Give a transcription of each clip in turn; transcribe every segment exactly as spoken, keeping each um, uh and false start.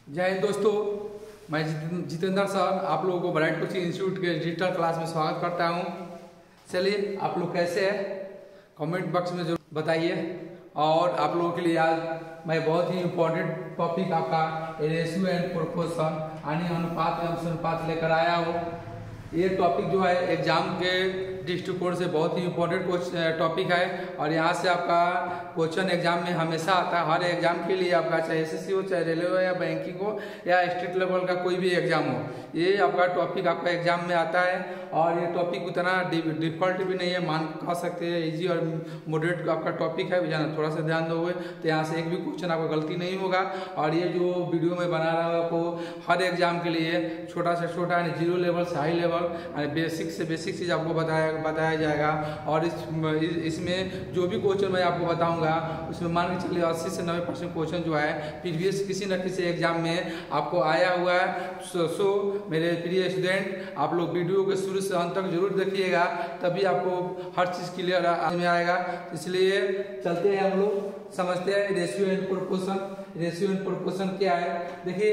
जय हिंद दोस्तों, मैं जितेंद्र सर आप लोगों को ब्राइट कोचिंग इंस्टीट्यूट के डिजिटल क्लास में स्वागत करता हूं। चलिए, आप लोग कैसे हैं कमेंट बॉक्स में जरूर बताइए। और आप लोगों के लिए आज मैं बहुत ही इम्पोर्टेंट टॉपिक आपका रेशियो एंड प्रोपोर्शन यानी अनुपात एवं अनुपात लेकर आया हूँ। ये टॉपिक जो है एग्जाम के दृष्टिकोण से बहुत ही इम्पोर्टेंट टॉपिक है और यहाँ से आपका क्वेश्चन एग्जाम में हमेशा आता है। हर एग्जाम के लिए आपका चाहे एसएससी हो, चाहे रेलवे हो या बैंकिंग हो या स्टेट लेवल का कोई भी एग्जाम हो, ये आपका टॉपिक आपका एग्जाम में आता है। और ये टॉपिक उतना डिफिकल्ट भी नहीं है, मान कह सकते हैं इजी और मॉडरेट आपका टॉपिक है। जाना थोड़ा सा ध्यान दोगे तो यहाँ से एक भी क्वेश्चन आपका गलती नहीं होगा। और ये जो वीडियो में बना रहा हूँ आपको हर एग्जाम के लिए छोटा से छोटा यानी जीरो लेवल से हाई लेवल यानी बेसिक से बेसिक चीज़ आपको बताया बताया जाएगा। और इस इसमें जो भी क्वेश्चन मैं आपको बताऊंगा उसमें मान के चलिए अस्सी से नब्बे परसेंट क्वेश्चन जो है प्रीवियस किसी न किसी एग्जाम में आपको आया हुआ है। सो, सो मेरे प्रिय स्टूडेंट, आप लोग वीडियो के शुरू से अंत तक जरूर देखिएगा, तभी आपको हर चीज़ क्लियर में आएगा। इसलिए चलते हैं, हम लोग समझते हैं ratio and proportion. Ratio and proportion क्या है, देखिए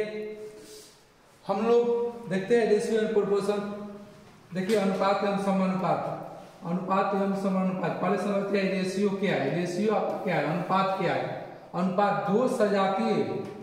हम लोग देखते हैं रेशियो एंड प्रोपोर्शन। देखिए अनुपात एवं समानुपात, अनुपात एवं समानुपात पहले समझते हैं रेशियो क्या है। रेशियो आपका क्या है, अनुपात क्या है। अनुपात दो सजातीय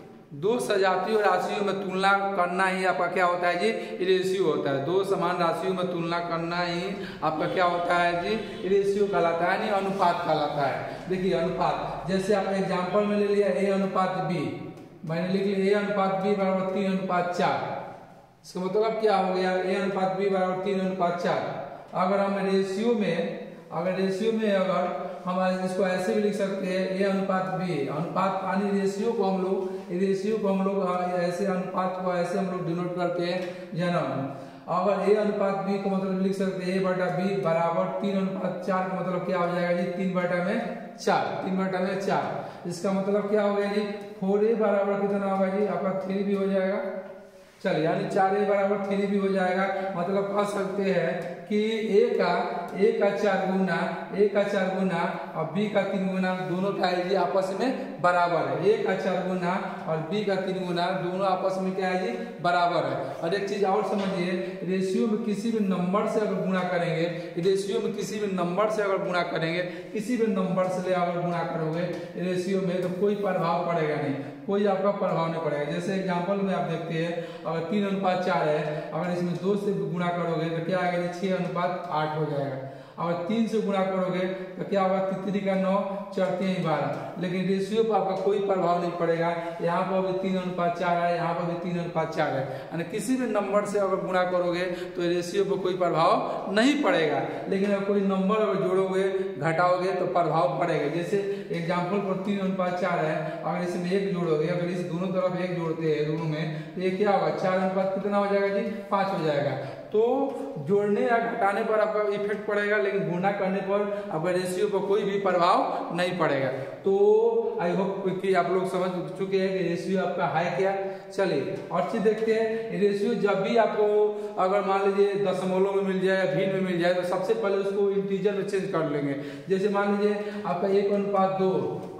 दो सजातीय राशियों में तुलना करना ही आपका क्या होता है जी, रेशियो होता है। दो समान राशियों में तुलना करना ही आपका क्या होता है जी, रेशियो कहलाता है, यानी अनुपात कहलाता है। देखिए अनुपात, जैसे आप एग्जाम्पल में ले लिया ए अनुपात बी, मैंने लिख लिया ए अनुपात बी बराबर तीन अनुपात चार। इसका मतलब क्या हो गया, ए अनुपात बी बराबर तीन अनुपात चार। अगर हम रेशियो में अगर रेशियो में अगर हम इसको ऐसे भी लिख सकते हैं ए अनुपात बी, अनुपात यानी रेशियो को हम लोग रेशियो को हम लोग ऐसे अनुपात को ऐसे हम लोग डिनोट करते हैं जन्म। अगर ए अनुपात बी को मतलब लिख सकते हैं ए बटा बी बराबर तीन अनुपात चार का मतलब क्या हो जाएगा जी, तीन बटा में चार, तीन बटा में चार। इसका मतलब क्या हो गया जी, फोर ए बराबर कितना होगा जी, आपका थ्री भी हो जाएगा। चलिए, यानी चार ए बराबर थ्री भी हो जाएगा। मतलब कह सकते हैं कि ए का ए का चार गुना ए का चार गुना और बी का तीन गुना दोनों क्या है जी, आपस में बराबर है। ए का चार गुना और बी का तीन गुना दोनों आपस में क्या है जी, बराबर है। और एक चीज और समझिए, रेशियो में किसी भी नंबर से अगर गुणा करेंगे, रेशियो में किसी भी नंबर से अगर गुणा करेंगे, किसी भी नंबर से ले अगर गुणा करोगे रेशियो में, तो कोई प्रभाव पड़ेगा नहीं, कोई आपका प्रभाव नहीं पड़ेगा। जैसे एग्जाम्पल में आप देखते हैं, अगर तीन अनुपात चार है, अगर इसमें दो से गुणा करोगे तो क्या आएगा, छह अनुपात आठ हो जाएगा। अगर तीन से गुणा करोगे तो क्या होगा, तितरी का नौ चढ़ते ही बारह। लेकिन रेशियो पर आपका कोई प्रभाव नहीं पड़ेगा। यहाँ पर भी तीन अनुपात चार है, यहाँ पर भी तीन अनुपात चार है, यानी किसी भी नंबर से अगर गुणा करोगे तो रेशियो पर कोई प्रभाव नहीं पड़ेगा। लेकिन अगर कोई नंबर अगर जोड़ोगे घटाओगे तो प्रभाव पड़ेगा। जैसे एग्जाम्पल पर तीन अनुपात चार है, अगर इसमें एक जोड़ोगे, अगर इस दोनों तरफ एक जोड़ते हैं दोनों में, तो ये क्या होगा, चार अनुपात कितना हो जाएगा जी, पाँच हो जाएगा। तो जोड़ने या घटाने पर आपका इफेक्ट पड़ेगा, लेकिन गुणा करने पर आपका रेशियो पर कोई भी प्रभाव नहीं पड़ेगा। तो आई होप कि आप लोग समझ चुके हैं कि रेशियो आपका है क्या। चलिए और चीज देखते हैं, रेशियो जब भी आपको अगर मान लीजिए दशमलव में मिल जाए या भिन्न में मिल जाए, तो सबसे पहले उसको इंटीजर में चेंज कर लेंगे। जैसे मान लीजिए आपका एक अनुपात दो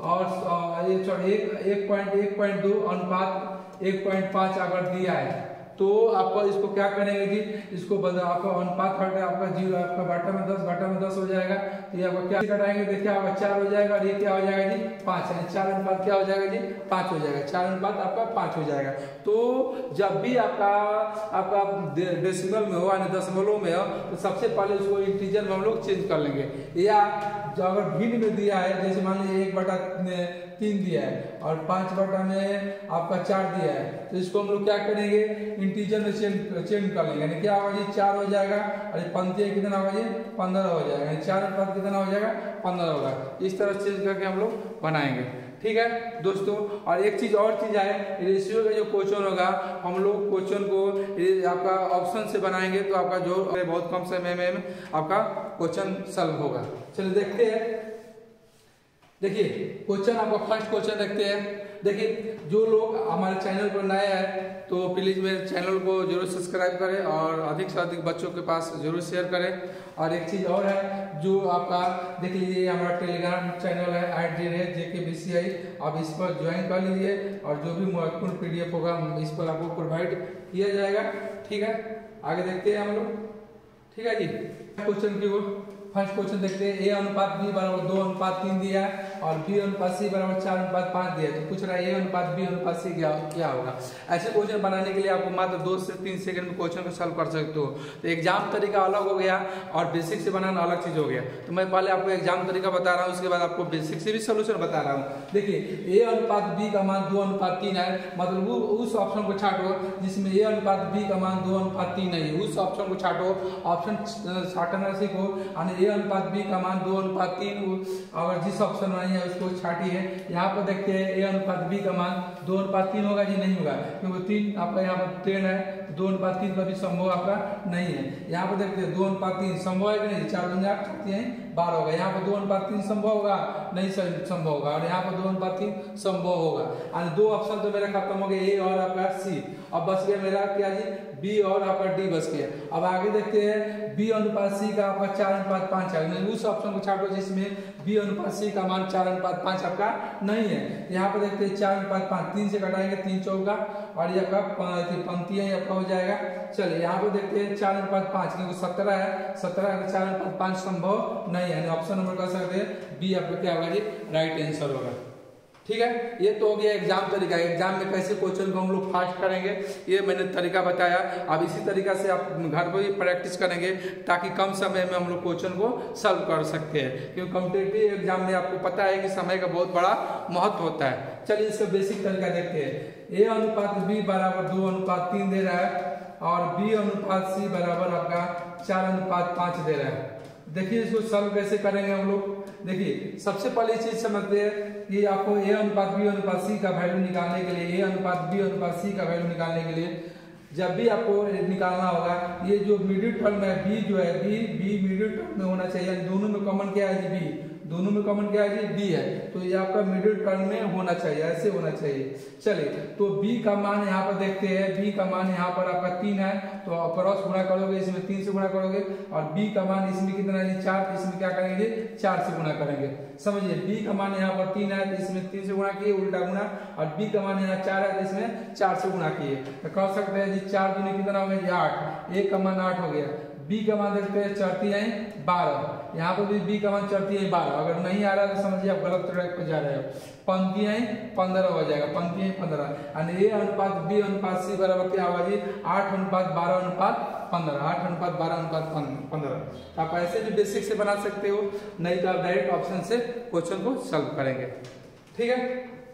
और एक एक पॉइंट एक पॉइंट दो अनुपात एक पॉइंट पाँच अगर दिया है, तो आपको इसको क्या करेंगे जी, इसको बदल आपका अनुपात हट आपका जीरो, आपका बाटा में दस, बाटा में दस हो जाएगा। तो ये आपका क्या घटाएंगे, देखिए आपका चार हो जाएगा और ये क्या हो जाएगा जी, पाँच है। चार अनुपात क्या हो जाएगा जी, पाँच हो जाएगा। चार अनुपात आपका पाँच हो जाएगा। तो जब भी आपका आपका डेसिमल में हो यानी दशमलव में हो, तो सबसे पहले उसको इंटीजर में हम लोग चेंज कर लेंगे। या जो अगर भिन्न में दिया है, जैसे मान लीजिए एक बटा तीन दिया है और पांच बटा में आपका चार दिया है, तो इसको हम लोग क्या करेंगे, इंटीजर में चेंज चेंज कर लेंगे। यानी क्या होगा जी, चार हो जाएगा और पंक्ति कितना होगा जी, पंद्रह हो जाएगा। चार अनुपात कितना हो जाएगा, पंद्रह होगा। इस तरह चेंज करके हम लोग बनाएंगे, ठीक है दोस्तों। और एक चीज और चीज है, रेशियो का जो क्वेश्चन होगा हम लोग क्वेश्चन को आपका ऑप्शन से बनाएंगे, तो आपका जो बहुत कम समय में आपका क्वेश्चन सॉल्व होगा। चलिए देखते हैं। देखिए क्वेश्चन आपका फर्स्ट क्वेश्चन देखते हैं। देखिए जो लोग हमारे चैनल पर नए हैं तो प्लीज़ मेरे चैनल को जरूर सब्सक्राइब करें और अधिक से अधिक बच्चों के पास जरूर शेयर करें। और एक चीज़ और है जो आपका देख लीजिए, हमारा टेलीग्राम चैनल है आई डी रेट जे के बी सी आई, आप इस पर ज्वाइन कर लीजिए और जो भी महत्वपूर्ण पीडीएफ होगा इस पर आपको प्रोवाइड किया जाएगा। ठीक है, आगे देखते हैं हम लोग। ठीक है जी, क्वेश्चन की ओर फर्स्ट क्वेश्चन देखते हैं। ए अनुपात बी बराबर दो अनुपात तीन दिया है और बी अनुपात सी बराबर चार अनुपात पाँच दिया है। तो पूछ रहा है ए अनुपात बी अनुपात सी क्या क्या होगा। ऐसे क्वेश्चन बनाने के लिए आपको मात्र दो से तीन सेकंड में क्वेश्चन को सॉल्व कर सकते हो। तो एग्जाम तरीका अलग हो गया और बेसिक से बनाना अलग चीज हो गया। तो मैं पहले आपको एग्जाम तरीका बता रहा हूँ, उसके बाद आपको बेसिक से भी सोल्यूशन बता रहा हूँ। देखिए ए अनुपात बी का मान दो अनुपात तीन है, मतलब वो उस ऑप्शन को छाटो जिसमें ए अनुपात बी का मान दो अनुपात तीन है, उस ऑप्शन को छाटो। ऑप्शन छाटना सीखो, ए अनुपात बी का मान दो अनुपात तीन, अगर जिस ऑप्शन में नहीं है उसको छाटिए। यहाँ पर देखते हैं ए अनुपात बी का मान दो अनुपात तीन होगा जी, नहीं होगा क्योंकि तीन आपका यहाँ पर टेन है, दो अनुपात तीन का भी संभव आपका नहीं है। यहाँ पर देखते हैं दो अनुपात तीन संभव है कि नहीं, चार दूनी आठ छाती है बारह होगा। यहाँ पर दो अनुपात तीन संभव होगा नहीं, संभव होगा, और यहाँ पर दो अनुपात तीन संभव होगा। और दो ऑप्शन तो मेरा खत्म हो गया, ए और आपका सी। अब बच गया मेरा क्या जी, बी और आपका डी बच गया। अब आगे देखते हैं बी अनुपात सी का आपका चार अनुपात पाँच है, उस ऑप्शन को छाटो जिसमें बी अनुपात सी का मान चार अनुपात पाँच आपका नहीं है। यहाँ पर देखते हैं चार अनुपात पाँच, तीन से घटाएंगे तीन चौका और ये आपका पंक्तियां आपका हो जाएगा। चलिए यहाँ पर देखते हैं चार अनुपात पाँच, क्योंकि सत्रह है, सत्रह का चार अनुपात पाँच संभव नहीं है। ऑप्शन नंबर कर सकते हैं बी आपका क्या होगा जी, राइट आंसर होगा। ठीक है, ये तो हो गया एग्जाम तरीका। एग्जाम में कैसे क्वेश्चन को हम लोग फास्ट करेंगे ये मैंने तरीका बताया। अब इसी तरीका से आप घर पर भी प्रैक्टिस करेंगे ताकि कम समय में हम लोग क्वेश्चन को सॉल्व कर सकते हैं, क्योंकि कॉम्पिटिटिव एग्जाम में आपको पता है कि समय का बहुत बड़ा महत्व होता है। चलिए इसका बेसिक तरीका देखते हैं। ए अनुपात बी बराबर दो अनुपात तीन दे रहा है और बी अनुपात सी बराबर आपका चार अनुपात पाँच दे रहा है। देखिए इसको सॉल्व कैसे करेंगे हम लोग। देखिए सबसे पहले चीज समझते हैं कि आपको ए अनुपात बी अनुपात सी का वैल्यू निकालने के लिए, ए अनुपात बी अनुपात सी का वैल्यू निकालने के लिए जब भी आपको निकालना होगा, ये जो मिडिल टर्म है बी जो है बी बी मिडिल टर्म में होना चाहिए। दोनों में कॉमन क्या है जी, बी, दोनों में कॉमन क्या है जी, बी है, तो ये आपका मिडिल टर्म में होना चाहिए, ऐसे होना चाहिए। चलिए तो बी का मान यहाँ पर देखते हैं, बी का मान यहाँ पर आपका तीन है, तो क्रॉस गुणा करोगे इसमें तीन से गुणा करोगे, और बी का मान इसमें कितना है जी, चार, इसमें क्या करेंगे चार से गुणा करेंगे। समझिए बी का मान यहाँ पर तीन है तो इसमें तीन से गुणा किए, उल्टा गुणा, और बी का मान यहाँ चार है तो इसमें चार से गुणा किए। तो कह सकते हैं जी चार दूनी कितना हो गया, आठ, ए का मान आठ हो गया। बी का मान देखते हैं चढ़ती है बारह, यहाँ पर भी बी का मान चढ़ती है बारह। अगर नहीं आ रहा है तो समझिए आप गलत ट्रैक पर जा रहे हो। पंक्तियां पंद्रह हो जाएगा, पंक्तियां पंद्रह, यानी ए अनुपात बी अनुपात सी बराबर क्या होगा जी, आठ अनुपात बारह अनुपात पंद्रह, आठ अनुपात बारह अनुपात पंद्रह। आप ऐसे भी बेसिक से बना सकते हो, नहीं तो आप डायरेक्ट ऑप्शन से क्वेश्चन को सॉल्व करेंगे। ठीक है,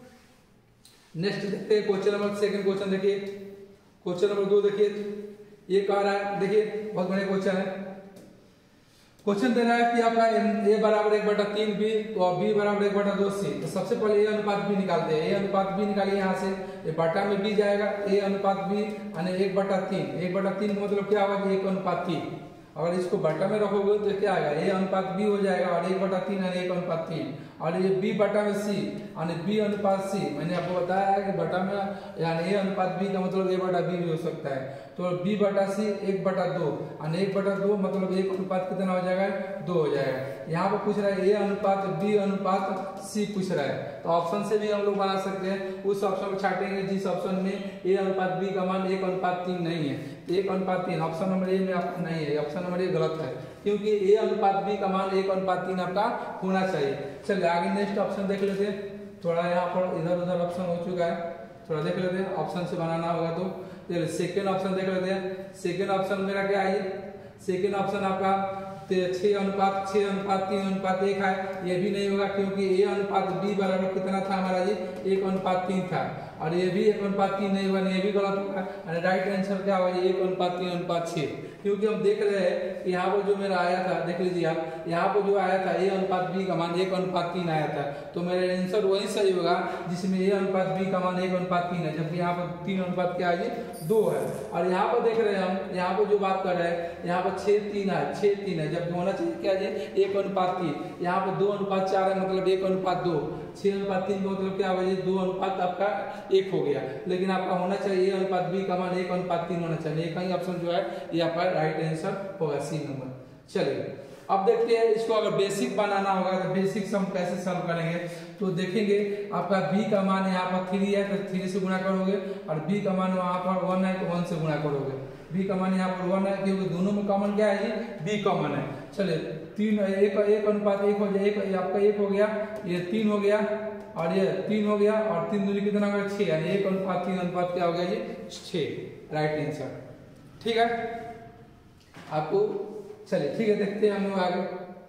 नेक्स्ट देखते हैं क्वेश्चन नंबर सेकंड क्वेश्चन देखिए। क्वेश्चन नंबर दो देखिए, ये कह रहा है, देखिए बहुत बड़े क्वेश्चन है। क्वेश्चन दे रहा है कि आपका ए बराबर एक बटा तीन बी और बी बराबर एक बटा दो सी। तो सबसे पहले ए अनुपात बी निकालते हैं। ए अनुपात बी निकालिए यहाँ से, ये बटा में बी जाएगा, ए अनुपात बी यानी एक बटा तीन, एक बटा तीन का मतलब क्या होगा, एक अनुपात तीन। अगर इसको बटा में रखोगे तो क्या आएगा, ए अनुपात बी हो जाएगा और एक बटा तीन यानी एक अनुपात तीन, और ये बी बटा में सी यानी बी अनुपात सी। मैंने आपको बताया है कि बटा में यानी ए अनुपात बी का मतलब ए बटा बी भी हो सकता है। तो बी बटा सी एक बटा दो यानी एक बटा दो मतलब एक अनुपात कितना हो जाएगा, दो हो जाएगा। यहाँ पर पूछ रहा है ए अनुपात बी अनुपात सी पूछ रहा है, तो ऑप्शन से भी हम लोग बना सकते हैं। उस ऑप्शन को छाटेंगे जिस ऑप्शन में ए अनुपात बी का मान एक अनुपात तीन नहीं है, एक अनुपात तीन ऑप्शन नंबर ए में आपका नहीं है, ऑप्शन नंबर ए गलत है, क्योंकि ए अनुपात बी का मान एक अनुपात तीन आपका होना चाहिए। चलिए आगे नेक्स्ट ऑप्शन देख लेते हैं। थोड़ा यहाँ पर इधर उधर ऑप्शन हो चुका है, थोड़ा देख लेते हैं, ऑप्शन से बनाना होगा तो। चलिए सेकेंड ऑप्शन देख लेते हैं। सेकेंड ऑप्शन मेरा क्या है, सेकेंड ऑप्शन आपका छह अनुपात छह अनुपात तीन अनुपात एक है, ये भी नहीं होगा क्योंकि ए अनुपात बी बराबर कितना था हमारा जी, एक अनुपात तीन था, और ये भी एक अनुपात तीन नहीं होगा, ये भी गलत होगा। राइट आंसर क्या होगा, एक अनुपात तीन अनुपात छह। क्योंकि हम देख रहे हैं कि यहाँ पर जो मेरा आया था, देख लीजिए आप, यहाँ पर जो आया था ए अनुपात बी का मान एक अनुपात तीन आया था, तो मेरा आंसर वही सही होगा जिसमें ए अनुपात बी का मान एक अनुपात तीन है, जबकि यहाँ पर तीन अनुपात क्या है, दो है। और यहाँ पर देख रहे हैं हम, यहाँ पर जो बात कर रहे हैं, यहाँ पर छः तीन है, छः तीन है, जबकि होना चाहिए क्या है, एक अनुपात तीन। यहाँ पर दो अनुपात चार है, मतलब एक अनुपात दो। छः अनुपात तीन का मतलब क्या हो, दो अनुपात आपका एक हो गया, लेकिन आपका होना चाहिए ए अनुपात बी का मान एक अनुपात तीन होना चाहिए। एक ही ऑप्शन जो है ये आपका राइट आंसर होगा, सी नंबर। चलिए अब देखते हैं इसको, अगर बेसिक बनाना होगा तो बेसिक सम कैसे सॉल्व करेंगे। तो देखेंगे आपका b का मान यहाँ पर थ्री है तो थ्री से गुणा करोगे, और b का मान वहाँ पर वन है तो वन से गुणा करोगे। b का मान यहाँ पर वन है क्योंकि दोनों में कॉमन क्या है, b कॉमन है। चलिए तीन एक एक अनुपात एक हो जाए, एक आपका एक हो गया, ये तीन हो गया, और ये तीन हो गया, और तीन दूनी कितना हो गया, छः, यानी एक अनुपात तीन अनुपात क्या हो गया, ये छः, राइट आंसर। ठीक है आपको, चलिए ठीक है देखते हैं हम लोग आगे।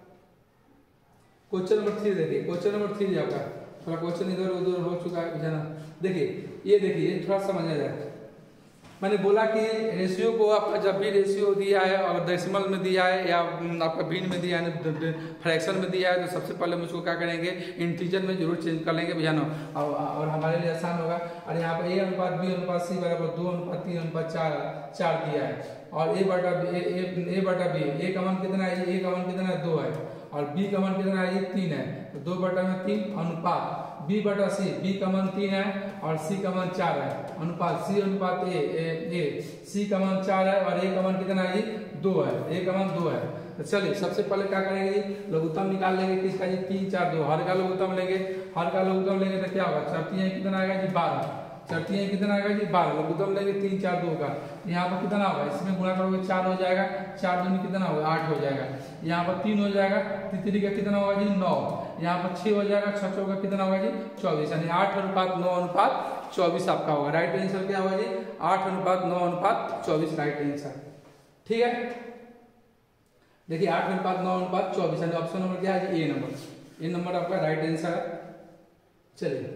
क्वेश्चन नंबर थ्री देखिए, क्वेश्चन नंबर थ्री आपका थोड़ा क्वेश्चन इधर उधर हो चुका है जाना। देखिए ये देखिए थोड़ा समझा जाए, मैंने बोला कि रेशियो को आपका जब भी रेशियो दिया है और डेसिमल में दिया है या आपका भिन्न में दिया है, फ्रैक्शन में दिया है, तो सबसे पहले मुझको क्या करेंगे, इंटीजर में जरूर चेंज कर लेंगे भैया ना, और, और हमारे लिए आसान होगा। और यहाँ पर ए अनुपात बी अनुपात सी बराबर दो अनुपात तीन अनुपात चार चार दिया है, और ए बटा बी ए बटा बी, ए का मान कितना है, ए का मान कितना है, दो है, और बी का मान कितना है, ये तीन है, तो दो बटा में तीन अनुपात b बटा सी, b का मान तीन है और c का मान चार है, अनुपात c अनुपात a, a, a c का मान चार है और a का मान कितना है, दो है, a का मान दो है। तो चलिए सबसे पहले क्या करेंगे, लघुत्तम निकाल लेंगे किसका, जी तीन चार दो, हर का लघुत्तम लेंगे, हर का लघुत्तम लेंगे तो क्या होगा, चरती कितना आएगा जी बारह, चरती कितना आएगा जी बारह, लघुत्तम लेंगे तीन चार दो का, यहाँ पर कितना होगा, इसमें गुणा करोगे चार हो जाएगा, चार दूनी कितना होगा, आठ हो जाएगा, यहाँ पर तीन हो जाएगा, तितरी का कितना होगा जी नौ, यहाँ पर छह हो जाएगा, छह चौका कितना होगा जी चौबीस, यानी आठ अनुपात नौ अनुपात चौबीस आपका होगा। राइट आंसर क्या होगा जी, आठ अनुपात नौ अनुपात चौबीस, राइट आंसर। ठीक है देखिए आठ अनुपात नौ अनुपात चौबीस, यानी ऑप्शन नंबर क्या है, ए नंबर, ए नंबर आपका राइट आंसर है। चलिए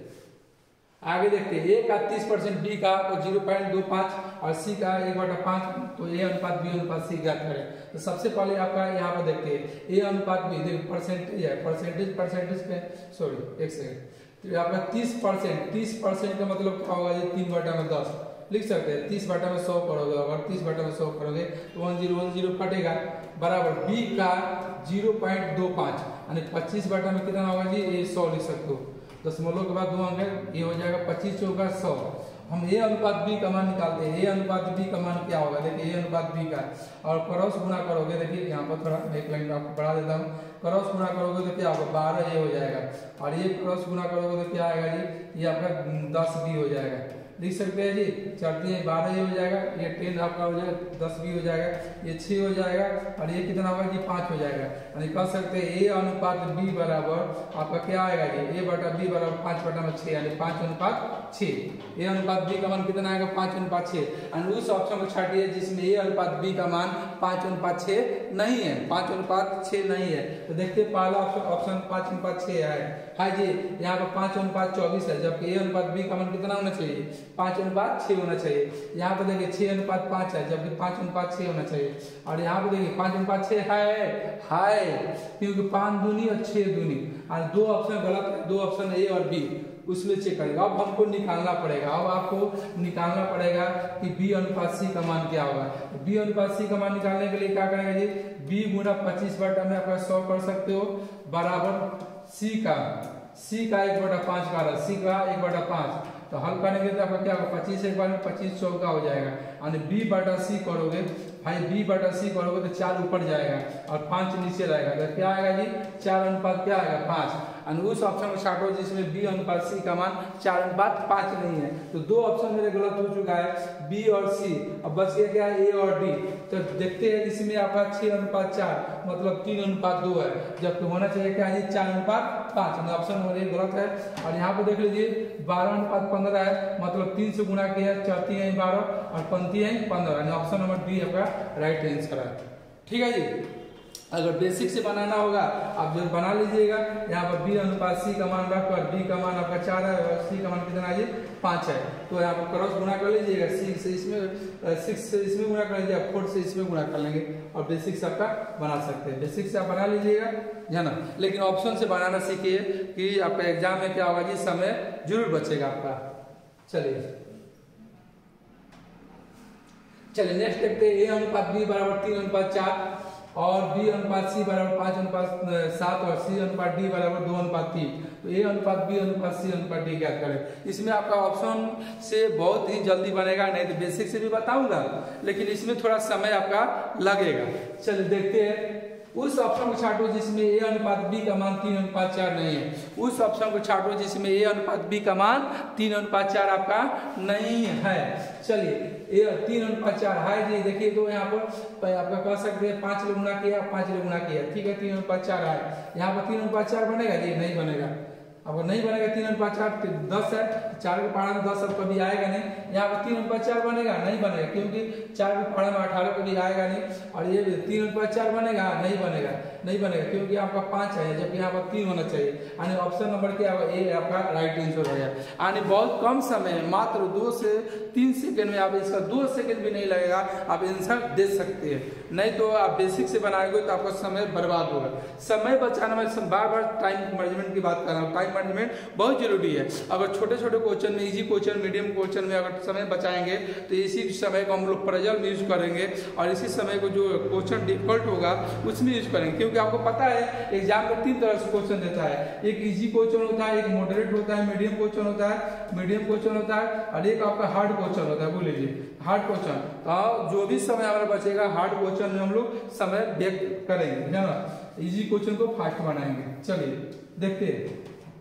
आगे देखते हैं, ए का तीस परसेंट, बी का जीरो पॉइंट दो पाँच और सी का एक बटा पाँच, तो ए अनुपात बी अनुपात सी ज्ञात करें। तो सबसे पहले आपका यहाँ पर देखते हैं ए अनुपात बी, देखिए परसेंटेज है, परसेंटेज परसेंटेज पे सॉरी एक सेकेंड, तो आपका तीस परसेंट, तीस परसेंट का मतलब क्या होगा, ये तीन बटा में दस लिख सकते हैं, तीस बटा में सौ करोगे, अगर तीस बटा में सौ करोगे तो वन जीरो वन जीरो कटेगा, बराबर बी का जीरो पॉइंट दो पाँच, यानी पच्चीस बटा में कितना होगा जी, ये सौ लिख सकते हो, दशमलव के बाद दो अंक है, ये हो जाएगा पच्चीस चौका सौ। हम ए अनुपात बी का मान निकालते हैं, ए अनुपात बी का मान क्या होगा, देखिए ए अनुपात बी का, और क्रॉस गुणा करोगे, देखिए यहाँ पर थोड़ा एक लाइन आपको बढ़ा देता हूँ, क्रॉस गुणा करोगे तो क्या होगा, बारह ए हो जाएगा, और ये क्रॉस गुणा करोगे तो क्या आएगा जी, ये आपका दस बी हो जाएगा, लिख सकते हैं जी, चढ़ती है बारह ये हो जाएगा, ये टेन आपका हो जाएगा, दस भी हो जाएगा, ये छः हो जाएगा, और ये कितना होगा जी पाँच हो जाएगा, यानी कह सकते हैं ए अनुपात बी बराबर आपका क्या आएगा जी, ए बटा बी बराबर पाँच बटा में छः, यानी पाँच अनुपात छः। ए अनुपात बी का मान कितना आएगा, पाँच अनुपात छः, यानी उस ऑप्शन को छाटिए जिसमें ए अनुपात बी का मान पाँच अनुपात छः नहीं है, पाँच अनुपात छः नहीं है। तो देखते पहला ऑप्शन पाँच अनुपात छः है, हाँ जी यहाँ पर पाँच अनुपात चौबीस है, जबकि ए अनुपात बी का मान कितना होना चाहिए, पाँच अनुपात छः होना चाहिए। यहाँ पर देखिए छः अनुपात पाँच है, जबकि पाँच अनुपात छः होना चाहिए, और यहाँ पर देखिए पाँच अनुपात छः है है क्योंकि पाँच दूनी और छः दूनी, और दो ऑप्शन गलत है, दो ऑप्शन ए और बी, उसमें चेक करेगा। अब हमको निकालना पड़ेगा, अब आपको निकालना पड़ेगा कि बी अनुपात सी का मान क्या होगा। बी अनुपात सी का मान निकालने के लिए क्या करेंगे जी, बी गुना पच्चीस बटा में आपका सौ कर सकते हो, बराबर सी का सी का एक बटा पाँच का सी का एक बटा पाँच, तो हल करेंगे तो आपका क्या होगा, पच्चीस एक बार में पच्चीस चौका हो जाएगा, यानी बी बटा सी करोगे भाई, बी बटा सी करोगे तो चार ऊपर जाएगा और पाँच नीचे रहेगा, तो क्या आएगा जी, चार अनुपात क्या आएगा पाँच, और उस ऑप्शन को छाटो जिसमें बी अनुपात सी का मान चार अनुपात पाँच नहीं है। तो दो ऑप्शन मेरे गलत हो चुका है, बी और सी, अब बच गया क्या, ए और डी। तो देखते हैं इसमें आपका छः अनुपात चार मतलब तीन अनुपात दो है, जबकि होना चाहिए क्या है, चार अनुपात पाँच, ऑप्शन नंबर एक गलत है। और यहाँ पे देख लीजिए बारह अनुपात पंद्रह है, मतलब तीन से गुणा किया, चौथी है बारह और पंथी है पंद्रह, ऑप्शन नंबर डी आपका राइट आंसर है। ठीक है जी, अगर बेसिक से बनाना होगा आप जो बना लीजिएगा। यहाँ पर बी अनुपात सी का मान रखकर बी का मान आपका चार है और सी का मान कितना है, पाँच है। तो यहाँ पर क्रॉस गुना कर लीजिएगा, सिक्स से इसमें सिक्स से इसमें गुना कर लीजिएगा, फोर से इसमें गुना कर लेंगे और बेसिक से आपका बना सकते हैं। बेसिक से आप बना लीजिएगा है ना, लेकिन ऑप्शन से बनाना सीखिए कि आपका एग्जाम में क्या होगा जी, समय जरूर बचेगा आपका। चलिए चलिए नेक्स्ट देखते हैं। ए अनुपात बी बराबर तीन अनुपात चार और बी अनुपात सी बराबर पाँच अनुपात सात और सी अनुपात डी बराबर दो अनुपात तीन। तो ए अनुपात बी अनुपात सी अनुपात डी क्या करें। इसमें आपका ऑप्शन से बहुत ही जल्दी बनेगा, नहीं तो बेसिक से भी बताऊंगा, लेकिन इसमें थोड़ा समय आपका लगेगा। चलिए देखते हैं। उस ऑप्शन को छाटो जिसमें ए अनुपात बी का मान तीन अनुपात चार नहीं है। उस ऑप्शन को छाटो जिसमें ए अनुपात बी का मान तीन अनुपात चार आपका नहीं है। चलिए ए तीन अनुपात चार है जी, देखिए तो यहाँ पर आपका कह सकते हैं पांच ले गुना किया, पांच ले गुना किया, ठीक है, तीन अनुपात चार है। यहाँ पर तीन अनुपात चार बनेगा जी, नहीं बनेगा। अब नहीं बनेगा, तीन अनुपात चार दस है, चार के पहाड़ा में दस अब कभी आएगा नहीं। यहाँ पर तीन अनुपात चार बनेगा, नहीं बनेगा, क्योंकि चार के पहाड़ा में अठारह कभी आएगा नहीं। और ये तीन अनुपात चार बनेगा, नहीं बनेगा, नहीं बनेगा, क्योंकि आपका पांच है, जबकि यहाँ पर तीन होना चाहिए। यानी ऑप्शन नंबर क्या होगा, ए आपका राइट आंसर हो गया। यानी बहुत कम समय, मात्र दो से तीन सेकेंड में, आप इसका दो सेकेंड भी नहीं लगेगा, आप आंसर दे सकते हैं। नहीं तो आप बेसिक से बनाएंगे तो आपका समय बर्बाद होगा। समय बचाने में बार बार टाइम मैनेजमेंट की बात कर रहा हूँ। टाइम मैनेजमेंट बहुत जरूरी है। अगर छोटे छोटे क्वेश्चन में, इजी क्वेश्चन, मीडियम क्वेश्चन में अगर समय बचाएंगे तो इसी समय को हम लोग प्रेजल में यूज करेंगे और इसी समय को जो क्वेश्चन डिफिकल्ट होगा उसमें यूज करेंगे। क्योंकि आपको पता है एग्जाम में तीन तरह से क्वेश्चन देता है, एक इजी क्वेश्चन होता है, एक मॉडरेट होता है, मीडियम क्वेश्चन होता है, मीडियम क्वेश्चन होता है और एक आपका हार्ड क्वेश्चन होता है। बोल लीजिए हार्ड क्वेश्चन। तो जो भी समय हमारा बचेगा हार्ड क्वेश्चन में हम लोग समय व्यक्त करेंगे, है ना, इजी क्वेश्चन को फास्ट बनाएंगे। चलिए देखते हैं।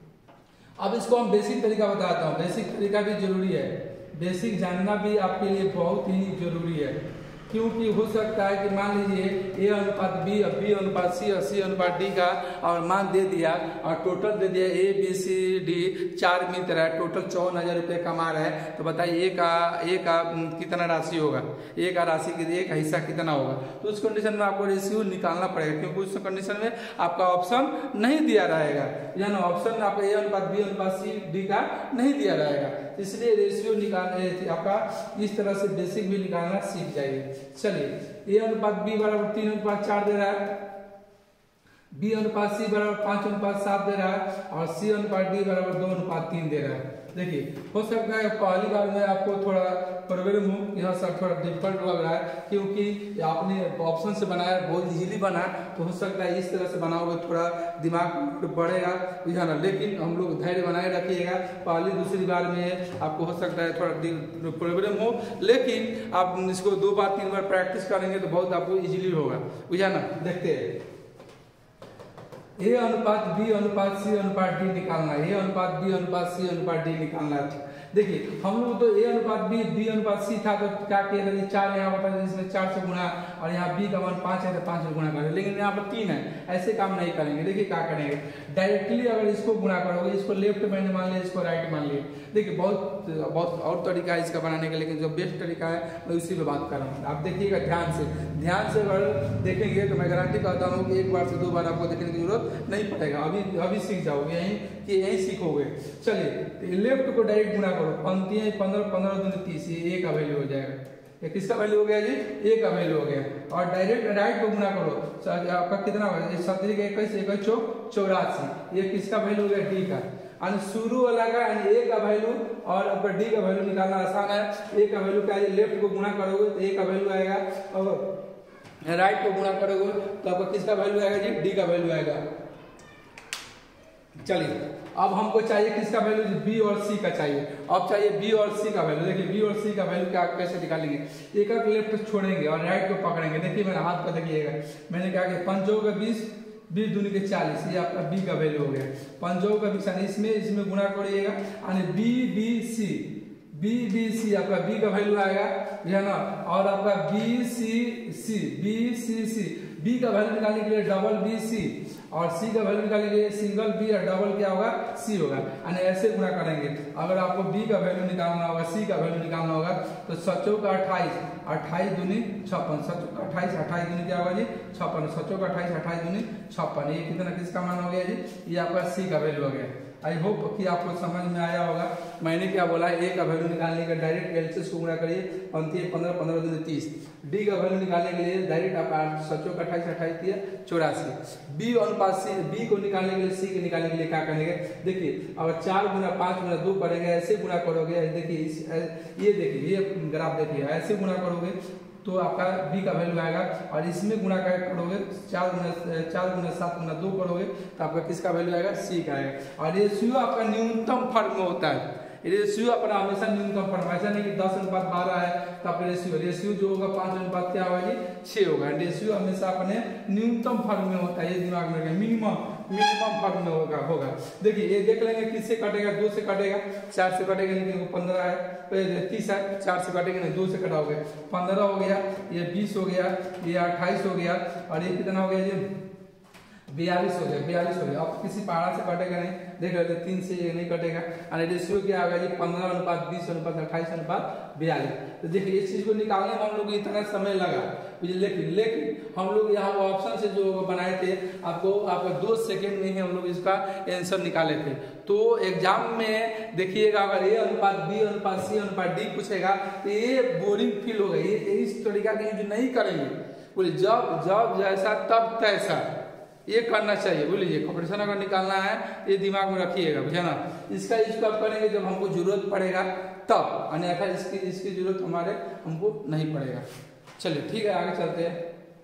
अब इसको हम बेसिक तरीका बताता हूँ। बेसिक तरीका भी जरूरी है, बेसिक जानना भी आपके लिए बहुत ही जरूरी है, क्योंकि हो सकता है कि मान लीजिए ए अनुपात बी और बी अनुपात सी और सी अनुपात डी का और मान दे दिया और टोटल दे दिया ए बी सी डी चार मित्र है, टोटल चौवन हजार रुपये कमा रहे हैं। तो बताइए ए का ए का कितना राशि होगा, ए का राशि ए का हिस्सा कितना होगा। तो उस कंडीशन में आपको रेशियो निकालना पड़ेगा, क्योंकि उस कंडीशन में आपका ऑप्शन नहीं दिया रहेगा, या ना ऑप्शन आपका ए अनुपात बी अनुपात सी डी का नहीं दिया रहेगा। इसलिए रेशियो निकालने आपका इस तरह से बेसिक भी निकालना सीख जाइए। चलिए ए अनुपात बी बराबर तीन अनुपात चार दे रहा है, बी अनुपात सी बराबर पांच अनुपात सात दे रहा है और सी अनुपात डी बराबर दो अनुपात तीन दे रहा है। देखिए हो सकता है पहली बार में आपको थोड़ा प्रॉब्लम हो, यहाँ सर थोड़ा डिफिकल्ट लग रहा है, क्योंकि आपने ऑप्शन से बनाया, बहुत इजीली बना, तो हो सकता है इस तरह से बनाओगे थोड़ा दिमाग बढ़ेगा, बुझाना। लेकिन हम लोग धैर्य बनाए रखिएगा, पहली दूसरी बार में आपको हो सकता है थोड़ा प्रॉब्लम हो, लेकिन आप इसको दो बार तीन बार प्रैक्टिस करेंगे तो बहुत आपको इजीली होगा, बुझाना। देखते हैं ए अनुपात बी अनुपात सी अनुपात डी निकालना है, ए अनुपात बी अनुपात सी अनुपात डी निकालना है। देखिए हम लोग तो ए अनुपात बी बी अनुपात सी था तो क्या किया, चार यहाँ होता है जिसमें चार से गुणा, और यहाँ बी का मान पाँच है तो पाँच से गुणा करेंगे, लेकिन यहाँ पर तीन है, ऐसे काम नहीं करेंगे। देखिए क्या करेंगे, डायरेक्टली अगर इसको गुणा करोगे, इसको लेफ्ट मैंने मान लिया, इसको राइट मान लिया। देखिए बहुत बहुत और तरीका है इसका बनाने का, लेकिन जो बेस्ट तरीका है मैं उसी पे बात कर रहा हूँ। आप देखिएगा ध्यान से, ध्यान से अगर देखेंगे तो मैं गारंटी करता हूँ कि एक बार से दो बार आपको देखने की जरूरत नहीं पड़ेगा, अभी अभी सीख जाओगे, यहीं कि यहीं सीखोगे। चलिए लेफ्ट को डायरेक्ट गुणा करो, पंक्तियां पंद्रह पंद्रह दूनी तीस, ये ए का वैल्यू हो जाएगा। ये किसका वैल्यू हो गया जी, ए का वैल्यू हो गया। और डायरेक्ट राइट को गुणा करो, आपका कितना होगा, सत्रह का इक्कीस इक्कीस चौ चौरासी, ये किसका वैल्यू हो गया, डी का। यानी शुरू वाला का यानी ए का वैल्यू और आपका डी का वैल्यू निकालना आसान है। ए का वैल्यू क्या है, लेफ्ट को गुणा करोगे तो ए का वैल्यू आएगा, और राइट को गुणा करोगे तो आपका किसका वैल्यू आएगा जी, डी का वैल्यू आएगा। चलिए अब हमको चाहिए किसका वैल्यू, बी और सी का चाहिए। अब चाहिए बी और सी का वैल्यू। देखिए बी और सी का वैल्यू क्या कैसे निकालेंगे, एक एक लेफ्ट छोड़ेंगे और राइट को पकड़ेंगे। देखिए मेरा हाथ पर देखिएगा, मैंने क्या किया, पंचों का बीस, बीस दूनी के चालीस, ये आपका बी का वैल्यू हो गया। पंचों का बीस, इसमें इसमें गुणा करिएगा, यानी B B C, B B C आपका बी का वैल्यू आएगा, है ना, और आपका B C C, B C C B का वैल्यू निकालने के लिए डबल बी सी और सी का वैल्यू निकालने के लिए सिंगल बी और डबल क्या होगा सी होगा, यानी ऐसे गुणा करेंगे। अगर आपको बी का वैल्यू निकालना होगा, सी का वैल्यू निकालना होगा तो सचो का अट्ठाईस, अट्ठाईस दूनी छप्पन, सचो का अट्ठाईस, अट्ठाईस दूनी क्या होगा जी छप्पन, सचो का अट्ठाईस, अट्ठाईस दूनी छप्पन। ये कितना किसका मान हो गया जी, ये आपका सी का वैल्यू हो गया। आई होप कि आपको समझ में आया होगा। मैंने क्या बोला, ए का वैल्यू निकालने का डायरेक्ट एलसीएस को गुणा करिए, पंती पंद्रह, पंद्रह दूनी तीस। डी का वैल्यू निकालने के लिए डायरेक्ट आप सचो का अट्ठाईस, अट्ठाईस किया चौरासी। बी अनुपात सी, बी को निकालने के लिए सी के निकालने के लिए क्या करेंगे, देखिए अगर चार गुना पाँच गुना दो करेंगे, ऐसे गुणा करोगे, देखिए ये देखिए ये ग्राफ देखिए, ऐसे गुणा करोगे तो आपका बी का वैल्यू आएगा, और इसमें गुणा करोगे चार गुना चार गुना सात गुना दो करोगे तो आपका किसका वैल्यू आएगा, सी का आएगा। और रेशियो आपका न्यूनतम फर्क में होता है, रेशियो अपना हमेशा न्यूनतम फर्क, ऐसा नहीं कि दस अनुपात बारह है तो आपका रेशियो रेशियो जो होगा पाँच अनुपात क्या होगा जी छः होगा। रेशियो हमेशा अपने न्यूनतम फर्क में होता है, ये दिमाग में रखें, मिनिमम मिनिमम फर्क में होगा होगा देखिए ये देख लेंगे किससे कटेगा, दो से कटेगा, चार से कटेगा, लेकिन पंद्रह है, तीस है, चार से कटेगा नहीं, दो से कटाओगे, पंद्रह हो गया, ये बीस हो गया, ये अट्ठाईस हो गया, और ये कितना हो गया ये बयालीस हो गया, बयालीस हो गया। अब किसी पहाड़ा से कटेगा नहीं, देख रहे तीन से ये नहीं कटेगा, और रेशियो क्या होगा जी पंद्रह अनुपात बीस अनुपात अट्ठाईस अनुपात बयालीस। तो देखिए इस चीज को निकालने में हम लोग को इतना समय लगा, लेकिन लेकिन हम लोग यहाँ ऑप्शन से जो बनाए थे, आपको आपका दो सेकेंड में ही हम लोग इसका आंसर निकाले थे। तो एग्जाम में देखिएगा अगर ए अनुपात बी अनुपात सी अनुपात डी पूछेगा तो ये बोरिंग फील होगा, ये इस तरीका के यूज नहीं करेंगे, बोले जब जब जैसा तब तैसा ये करना चाहिए। बोलिए कॉम्पिटिशन अगर निकालना है ये दिमाग में रखिएगा, बुझे ना। इसका यूज कब करेंगे, जब हमको जरूरत पड़ेगा तब, अन्यथा इसकी इसकी जरूरत हमारे हमको नहीं पड़ेगा। चलिए ठीक है, आगे चलते हैं।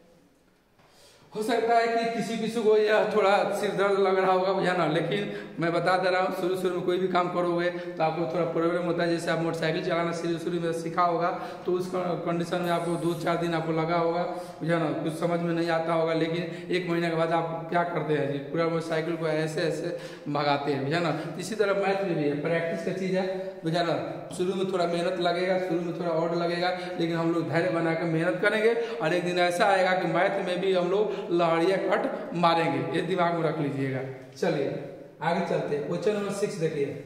हो सकता है कि किसी किसी को यह थोड़ा सिर दर्द लग रहा होगा, बुझा ना, लेकिन मैं बता दे रहा हूँ शुरू शुरू में कोई भी काम करोगे तो आपको थोड़ा प्रॉब्लम होता है। जैसे आप मोटरसाइकिल चलाना शुरू शुरू में सीखा होगा तो उस कंडीशन में आपको दो चार दिन आपको लगा होगा, बुझा ना, कुछ समझ में नहीं आता होगा, लेकिन एक महीने के बाद आप क्या करते हैं जी, पूरा मोटरसाइकिल को ऐसे ऐसे भगाते हैं, बुझा ना। इसी तरह मैथ में भी है, प्रैक्टिस का चीज़ है, बुझा ना। शुरू में थोड़ा मेहनत लगेगा, शुरू में थोड़ा और लगेगा, लेकिन हम लोग धैर्य बनाकर मेहनत करेंगे और एक दिन ऐसा आएगा कि मैथ में भी हम लोग लहरिया कट मारेंगे, ये दिमाग में रख लीजिएगा। चलिए आगे चलते हैं, क्वेश्चन नंबर सिक्स देखिए।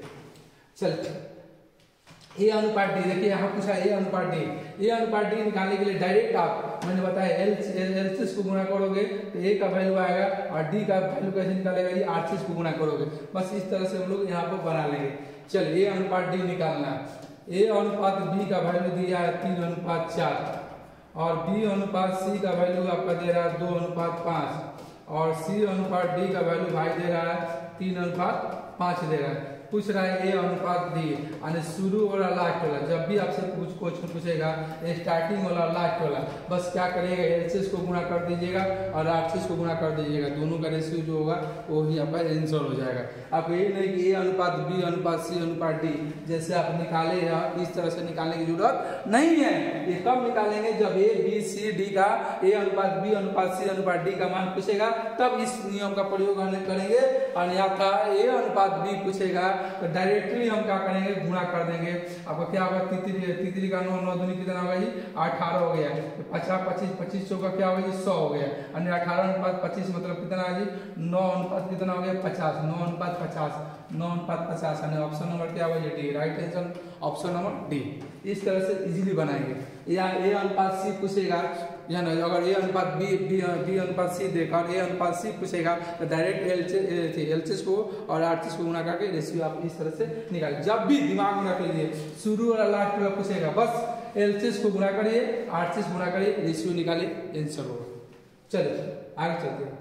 चलिए ए अनुपात डी, देखिए यहाँ पूछा ए अनुपात डी। ए अनुपात डी निकालने के लिए डायरेक्ट आप मैंने बताया एल एलसीएस को गुणा करोगे तो ए का वैल्यू आएगा, और डी का वैल्यू कैसे निकालेगा जी आरसीएस को गुणा करोगे, बस इस तरह से हम लोग यहाँ पर बना लेंगे। चलिए ए अनुपात डी निकालना है। ए अनुपात बी का वैल्यू दिया है तीन अनुपात चार, और बी अनुपात सी का वैल्यू आपका दे रहा है दो अनुपात पाँच, और सी अनुपात डी का वैल्यू भाई दे रहा है तीन अनुपात पाँच दे रहा है। पूछ रहा है ए अनुपात डी, यानी शुरू वाला लास्ट वाला। जब भी आपसे कुछ क्वेश्चन पूछेगा स्टार्टिंग वाला लास्ट वाला, बस क्या करिएगा एलसीएस को गुणा कर दीजिएगा और आरसीएस को गुणा कर दीजिएगा, दोनों का रेशियो जो होगा वो ही आपका आंसर हो जाएगा। आप ये नहीं कि ए अनुपात बी अनुपात सी अनुपात डी जैसे आप निकाले या इस तरह से निकालने की जरूरत नहीं है। ये कब निकालेंगे, जब ए बी सी डी का ए अनुपात बी अनुपात सी अनुपात डी का मान पूछेगा तब इस नियम का प्रयोग करेंगे, अन्यथा ए अनुपात बी पूछेगा तो डायरेक्टली हम क्या करेंगे गुणा कर देंगे। आपका क्या होगा, तितली तितली का नौ नौ दूनी कितना होगा जी अठारह हो गया, पचास पच्चीस पच्चीस सौ का क्या होगा जी सौ हो गया, अन्य अठारह अनुपात पच्चीस मतलब कितना है जी नौ अनुपात कितना हो गया पचास, नौ अनुपात पचास, नौ अनुपात पचास, यानी ऑप्शन नंबर क्या होगा D, right answer option number D. इस तरह से इजीली बनाएंगे। या ए अनुपात सी पूछेगा, या ना अगर ए अनुपात बी बी बी अनुपात सी देकर ए अनुपात सी पूछेगा तो डायरेक्ट एल एलसीएस को और आरसीएस को गुणा करके रेशियो आप इस तरह से निकालिए। जब भी दिमाग में रख लीजिए, शुरू वाला लास्ट वाला पूछेगा बस एलसीएस को गुणा करिए, आरसीएस गुणा करिए, रेशियो निकालिए, आंसर होगा। चलिए आगे चलते हैं।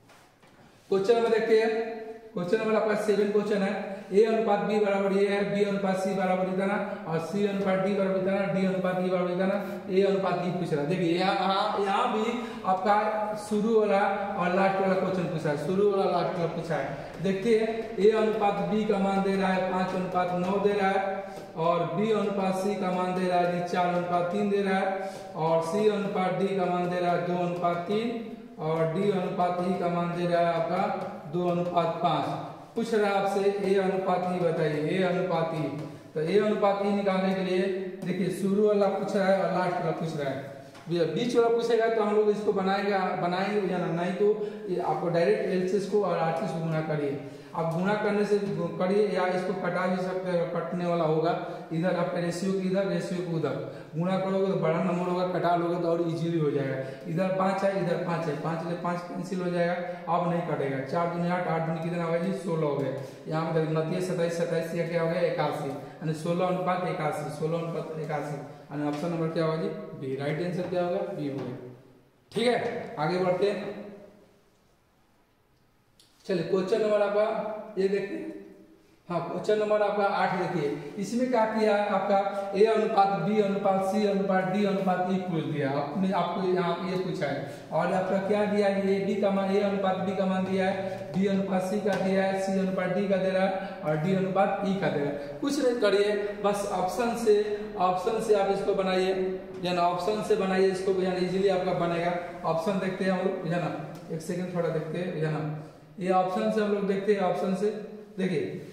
क्वेश्चन नंबर देखते हैं। क्वेश्चन नंबर आपका सेवन क्वेश्चन है। ए अनुपात बी बराबर ये है, बी अनुपात सी बराबर इतना, और सी अनुपात डी बराबर इतना, डी अनुपात ई बराबर इतना, ए अनुपात ई पूछ रहा है। देखिए यहाँ यहाँ भी आपका शुरू वाला और लास्ट वाला क्वेश्चन पूछा है, शुरू वाला लास्ट वाला पूछा है। देखते हैं ए अनुपात बी का मान दे रहा है पाँच अनुपात नौ दे रहा है, और बी अनुपात सी का मान दे रहा है चार अनुपात तीन दे रहा है, और सी अनुपात डी का मान दे रहा है दो अनुपात तीन, और डी अनुपात ई का मान दे रहा है आपका दो अनुपात पाँच। पूछ रहा है आपसे ए अनुपात ई बताइए, ए अनुपात ई। तो ए अनुपात ई निकालने के लिए देखिए शुरू वाला पूछ रहा है और लास्ट वाला पूछ रहा है। बीच वाला पूछेगा तो हम लोग इसको बनाएगा बनाएंगे या नहीं, तो आपको डायरेक्ट एलसीएस को और आरसीएस को गुणा करिए। आप गुणा करने से करिए या इसको कटा भी सकते हैं, कटने वाला होगा इधर आपका रेशियो की इधर रेशियो को उधर गुणा करोगे तो बड़ा नंबर होगा, कटा लोगे तो और इजीली हो जाएगा। इधर पाँच है इधर पाँच है, पाँच से पाँच कैंसिल हो जाएगा, अब नहीं कटेगा। चार दूनी आठ, आठ दूनी कितना होगा जी सोलह हो गया। यहाँ पर उनतीस सत्ताईस सत्ताईस या क्या हो गया इक्यासी, यानी सोलह अनुपात इक्यासी, सोलह अनुपात इक्यासी। यानी ऑप्शन नंबर क्या होगा जी बी। राइट आंसर क्या होगा बी हो गया। ठीक है आगे बढ़ते हैं। चलिए क्वेश्चन नंबर आपका ये देखिए, हाँ क्वेश्चन नंबर आपका आठ देखिए। इसमें क्या किया आपका ए अनुपात बी अनुपात सी अनुपात डी अनुपात ई पूछ दिया आपने, आपको यहाँ ये पूछा है। और आपका क्या दिया है, ए बी का मान, ए अनुपात बी का मान दिया है, बी अनुपात सी का दिया है, सी अनुपात डी का दे रहा है और डी अनुपात ई का दे रहा है। कुछ नहीं करिए, बस ऑप्शन से ऑप्शन से आप इसको बनाइए, या ना ऑप्शन से बनाइए इसको, या ना इजीली आपका बनेगा। ऑप्शन देखते हैं हम लोग, या ना एक सेकंड थोड़ा देखते हैं, या ना ये ऑप्शन से हम लोग देखते हैं। ऑप्शन से देखिए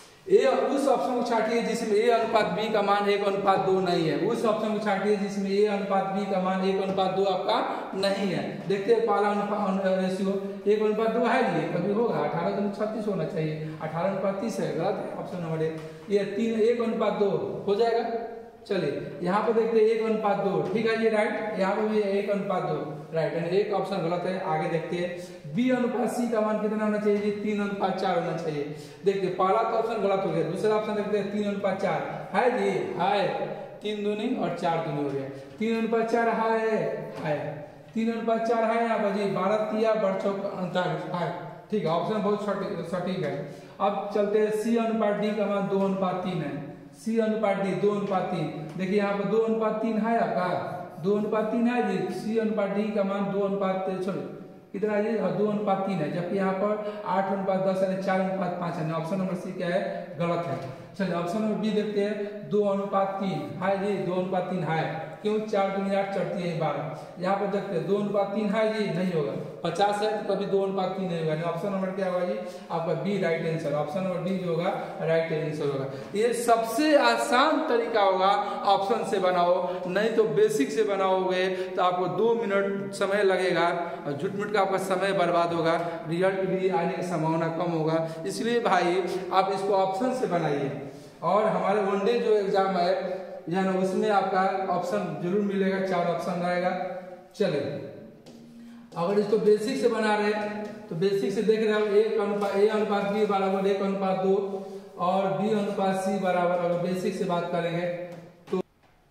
ए उस ऑप्शन को छाटिए जिसमें ए अनुपात बी का मान एक अनुपात दो नहीं है। उस ऑप्शन को छाटिए जिसमें ए अनुपात बी का मान एक अनुपात दो आपका नहीं है। देखते हैं पहला अनुपात रेशियो एक अनुपात दो है, ये कभी होगा अठारह दिन छत्तीस होना चाहिए, अठारह अनुपात तीस है, गलत है ऑप्शन नंबर एक। ये तीन एक अनुपात दो हो जाएगा। चलिए यहाँ पे देखते हैं एक अनुपात दो, ठीक है ये राइट, यहाँ पे भी एक अनुपात दो राइट, यानी एक ऑप्शन गलत है। आगे देखते हैं बी अनुपात सी का मान कितना होना चाहिए, तीन अनुपात चार होना चाहिए। देखिए पहला तो ऑप्शन गलत हो गया, दूसरा ऑप्शन देखते हैं तीन अनुपात चार है जी, है तीन दूनी और चार दूनी हो गया, तीन अनुपात चार है है तीन अनुपात चार है यहाँ पर जी, बारह तिया बढ़ चौक उनतालीस है, ठीक है ऑप्शन बहुत सटीक है। अब चलते हैं सी अनुपात डी का मान दो अनुपात तीन है, सी अनुपात डी दो अनुपात तीन। देखिए यहाँ पर दो अनुपात तीन है आपका, दो अनुपात तीन है जी, सी अनुपात डी का मान दो अनुपात सॉरी कितना है जी दो अनुपात तीन है, जबकि यहाँ पर आठ अनुपात दस है, चार अनुपात पाँच है। ऑप्शन नंबर सी क्या है गलत है। चलिए ऑप्शन नंबर बी देखते हैं, दो अनुपात तीन है जी, दो अनुपात तीन है, क्यों चार दूनी आठ चढ़ती है बारह। यहाँ पर देखते हैं दो अनुपात तीन है जी, नहीं होगा, पचास है तो कभी दो अनुपात तीन नहीं होगा। ऑप्शन नंबर क्या होगा जी आपका B right answer, option number B जो होगा राइट आंसर होगा। ये सबसे आसान तरीका होगा, ऑप्शन से बनाओ, नहीं तो बेसिक से बनाओगे तो आपको दो मिनट समय लगेगा और झूठ मूठ का आपका समय बर्बाद होगा, रिजल्ट भी आने की संभावना कम होगा। इसलिए भाई आप इसको ऑप्शन से बनाइए। और हमारे वनडे जो एग्जाम है यानी उसमें आपका ऑप्शन जरूर मिलेगा, चार ऑप्शन रहेगा। चलिए अगर इसको बेसिक से बना रहे हैं तो बेसिक से देख रहे हो एक अनुपात ए अनुपात बी बराबर एक अनुपात दो और बी अनुपात सी बराबर, अगर बेसिक से बात करेंगे तो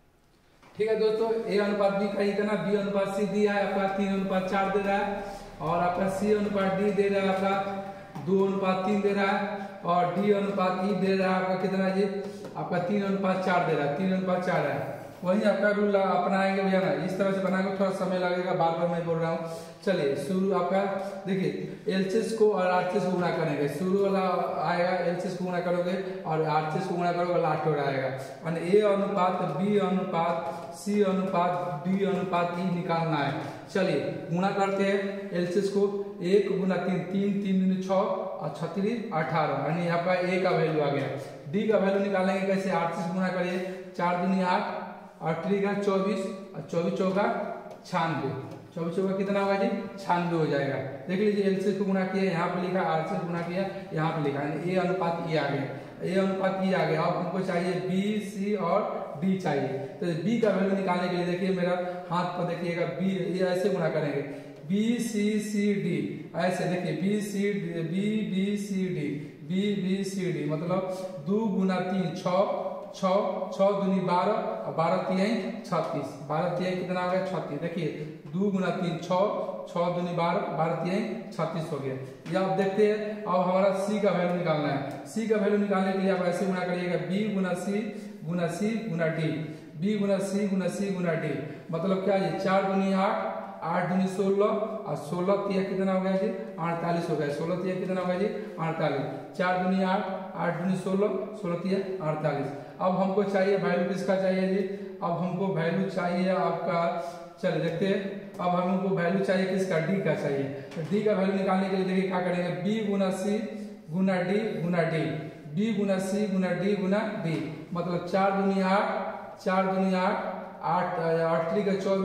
ठीक है दोस्तों, ए अनुपात बी का इतना, बी अनुपात सी दिया है आपका तीन अनुपात चार दे रहा है, और आपका सी अनुपात डी दे रहा है आपका दो अनुपात तीन दे रहा है, और डी अनुपात ई दे रहा है आपका कितना जी आपका तीन अनुपात चार दे रहा है, तीन अनुपात चार है। वही आपका रूल अपनाएंगे भैया ना, इस तरह से बनाएंगे, थोड़ा समय लगेगा, बार बार मैं बोल रहा हूँ। चलिए शुरू आपका देखिए एलसीएस को और आरसीएस को गुणा करेंगे, शुरू वाला आएगा एलसीएस को गुणा करोगे और आरसीएस को गुणा करोगे, लास्ट वाला आएगा। यानी ए अनुपात बी अनुपात सी अनुपात डी अनुपात ई निकालना है। चलिए गुणा करते हैं एलसीएस को, एक गुना तीन, तीन तीन दूनी छः और छत्तीस अठारह, यानी आपका ए का वैल्यू आ गया। डी का वैल्यू निकालेंगे कैसे, आरसीएस गुणा करिए, चार दूनी आठ और थ्री का चौबीस और चौबीस चौका छियानवे, चौबीस चौका कितना होगा जी छियानवे हो जाएगा। देख लीजिए एलसीएस को गुणा किया, यहाँ पे लिखा आरसीएस गुणा किया, यहाँ पे लिखा है ए अनुपात ई आ गया, ए अनुपात ई आ गया। अब हमको चाहिए बी सी और डी चाहिए, तो बी का वैल्यू निकालने के लिए देखिए मेरा हाथ पर देखिएगा, बी ये ऐसे गुणा करेंगे बी सी सी डी, ऐसे देखिए B C B B C D B B C D, मतलब दो गुना तीन छः, छः छः दूनी बारह और बारह तिहाई छत्तीस, बारह तिहाई कितना हो गया छत्तीस। देखिए दो गुना तीन छः, छः दूनी बारह, बारह तिहाई छत्तीस हो गया। ये आप देखते हैं। अब हमारा सी का वैल्यू निकालना है, सी का वैल्यू निकालने के लिए आप ऐसे गुणा करिएगा, बी गुना सी गुना सी गुना डी, बी गुना सी गुना सी गुना डी, मतलब क्या है चार दूनी आठ, आठ दूनी सोलह और सोलह तिया कितना हो गया जी अड़तालीस हो गया, सोलह तिया कितना हो गया जी अड़तालीस, चार दूनी आठ, आठ दूनी सोलह, सोलह तिया अड़तालीस। अब हमको चाहिए वैल्यू किसका चाहिए जी, अब हमको वैल्यू चाहिए आपका, चलिए देखते हैं, अब हमको वैल्यू चाहिए किसका, डी का चाहिए। तो डी का वैल्यू निकालने के लिए देखिए क्या करेंगे, बी गुना सी गुना डी गुना डी, बी गुना सी गुना डी गुना डी, मतलब चार दूनी आठ, चार दूनी आठ, आठ आठ का चौबीस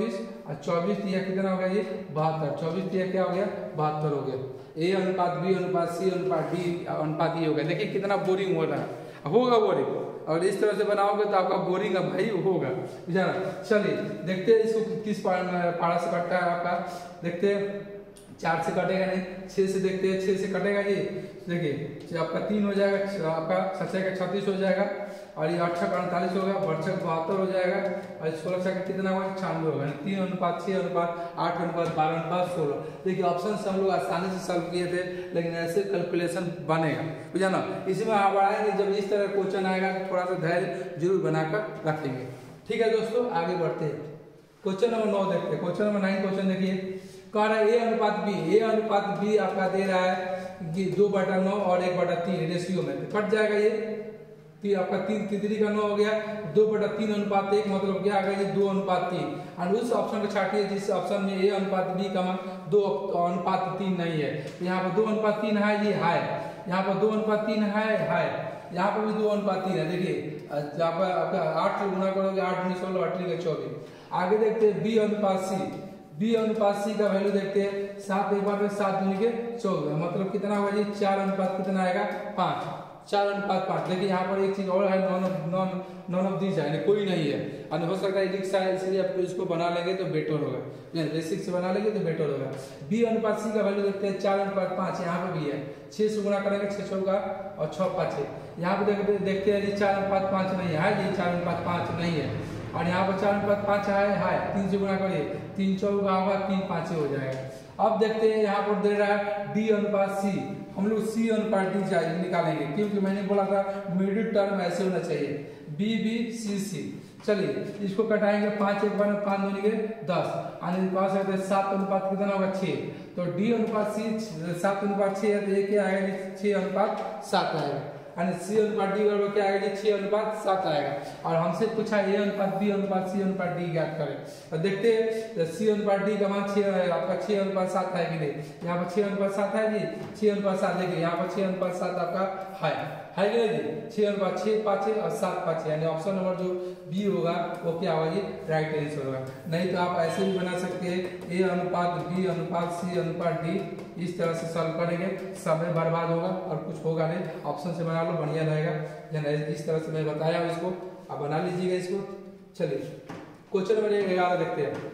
और चौबीस तिया कितना हो गया ये बहत्तर, चौबीस तिया क्या हो गया बहत्तर हो गया। ए अनुपात बी अनुपात सी अनुपात डी अनुपात ये हो गया। देखिए कितना बोरिंग हो रहा है, होगा बोरिंग, और इस तरह से बनाओगे तो आपका बोरिंग है भाई होगा, जाना। चलिए देखते हैं इसको किस पारा से कटता है आपका, देखते हैं चार से कटेगा नहीं, छः से देखते हैं, छः से कटेगा ये, देखिए आपका तीन हो जाएगा, आपका सच्चाई का छत्तीस हो जाएगा, और ये अट्ठा का अड़तालीस होगा, बर्छक बहत्तर हो जाएगा, और सोलह का कितना होगा छियानवे होगा। तीन अनुपात छः अनुपात आठ अनुपात बारह अनुपात सोलह। देखिए ऑप्शन से हम लोग आसानी से सॉल्व किए थे, लेकिन ऐसे कैलकुलेशन बनेगा, बुझा ना। इसमें आप आएंगे जब इस तरह क्वेश्चन आएगा तो थोड़ा सा धैर्य जरूर बनाकर रखेंगे। ठीक है दोस्तों, आगे बढ़ते हैं। क्वेश्चन नंबर नौ देखते हैं। क्वेश्चन नंबर नाइन क्वेश्चन देखिए, कह रहा है ए अनुपात बी, ए अनुपात बी आपका दे रहा है कि दो बटा नौ और एक बटा तीन रेशियो में, तो कट जाएगा ये, फिर आपका तीन तितरी का नौ हो गया, दो बटा तीन अनुपात एक, मतलब क्या आ गया ये दो अनुपात तीन। और उस ऑप्शन को छाटिए जिस ऑप्शन में ए अनुपात बी का मान दो अनुपात तीन नहीं है। यहाँ पर दो अनुपात तीन है, ये है, यहाँ पर दो अनुपात तीन है, है, यहाँ पर भी दो अनुपात तीन है। देखिए आपका आठ से गुना करोगे, आठ में सोलह, अठारह का चौबीस। आगे देखते हैं बी अनुपात सी, बी अनुपात सी का वैल्यू देखते हैं, सात एक बार में सात दूनी के चौदह, मतलब कितना होगा जी चार अनुपात कितना आएगा पाँच, चार अनुपात पाँच। देखिए यहाँ पर एक चीज और है, none of none none of this है, कोई नहीं है, और हो सकता है रिक्शा है, इसलिए आप इसको बना लेंगे तो बेटर होगा, बेसिक से बना लेंगे तो बेटर होगा। बी अनुपात सी का वैल्यू देखते हैं, चार अनुपात पाँच, यहाँ पर भी है, छह से गुणा करेंगे, छह चौका और छह पाँच है। यहाँ पे देखते देखते हैं जी चार अनुपात पाँच नहीं है, जी चार अनुपात पाँच नहीं है, और यहाँ पर चार अनुपात पाँच है, है, तीन से गुणा करिए, तीन चौका होगा, तीन पाँच हो जाएगा। अब देखते हैं यहाँ पर दे रहा है डी अनुपात सी, हम लोग सी अनुपात डी चाहिए निकालेंगे, क्योंकि मैंने बोला था मिडिल टर्म ऐसे होना चाहिए, बी बी सी सी। चलिए इसको कटाएंगे, पाँच एक बार में पाँच दूनी के दस, और पास है सात अनुपात कितना होगा छः, तो डी अनुपात सी सात अनुपात छः है, तो ये क्या आएगा छः अनुपात सात आएगा, और सी अनुपात डी बराबर क्या आएगा जी छः अनुपात सात आएगा। और हमसे पूछा ए अनुपात बी अनुपात सी अनुपात डी ज्ञात करें, तो देखते हैं सी अनुपात डी का मान छः है, आपका छः अनुपात सात है कि नहीं, यहाँ पर छः अनुपात सात है जी, छः अनुपात सात देखिए यहाँ पर छः अनुपात सात आपका है, है कि नहीं जी, छः अनुपात छः पाँच है और सात पाँच है, यानी ऑप्शन नंबर जो बी होगा वो क्या होगा जी राइट आंसर होगा। नहीं तो आप ऐसे भी बना सकते हैं, ए अनुपात बी अनुपात सी अनुपात डी, इस तरह से सॉल्व करेंगे, समय बर्बाद होगा और कुछ होगा नहीं, ऑप्शन से बना लो बढ़िया रहेगा। इस तरह से मैं बताया हूँ, इसको आप बना लीजिएगा इसको। चलिए क्वेश्चन नंबर ग्यारह देखते हैं,